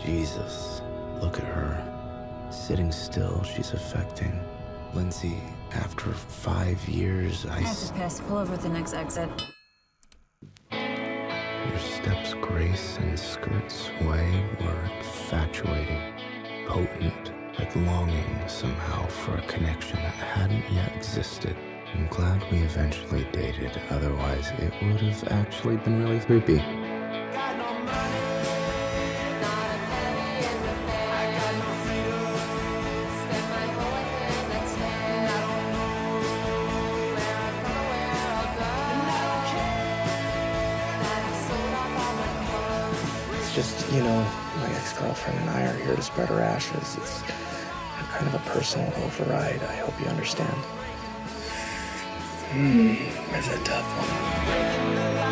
Jesus, look at her. Sitting still, she's affecting. Lindsay, after 5 years, I have to piss. Pull over at the next exit. Your steps' grace and skirts' sway were infatuating, potent, like longing somehow for a connection that hadn't yet existed. I'm glad we eventually dated, otherwise it would have actually been really creepy. Just, you know, my ex-girlfriend and I are here to spread her ashes. It's kind of a personal override. I hope you understand. It's a tough one.